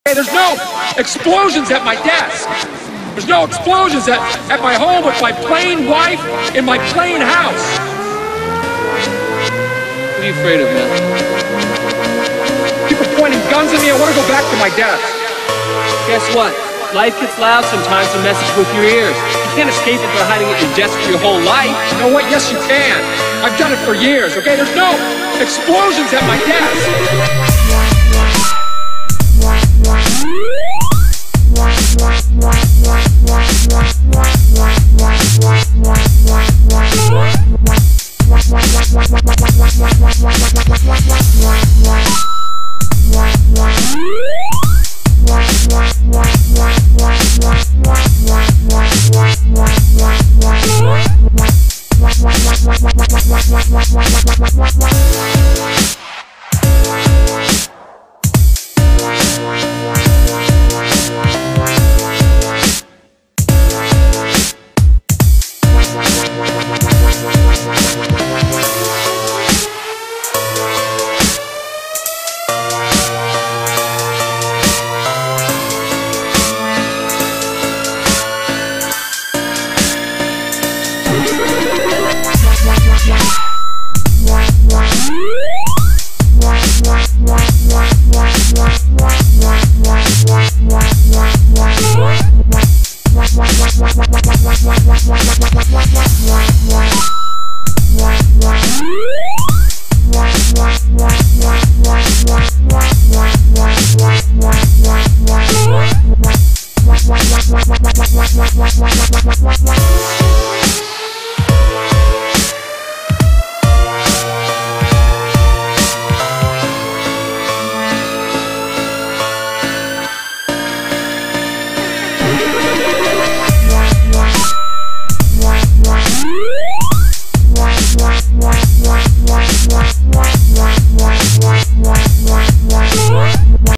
Hey, there's no explosions at my desk. There's no explosions at my home with my plain wife in my plain house. What are you afraid of, man? People pointing guns at me. I want to go back to my desk. Guess what? Life gets loud sometimes and messes with your ears. You can't escape it by hiding at your desk for your whole life. You know what? Yes, you can. I've done it for years, okay? There's no explosions at my desk.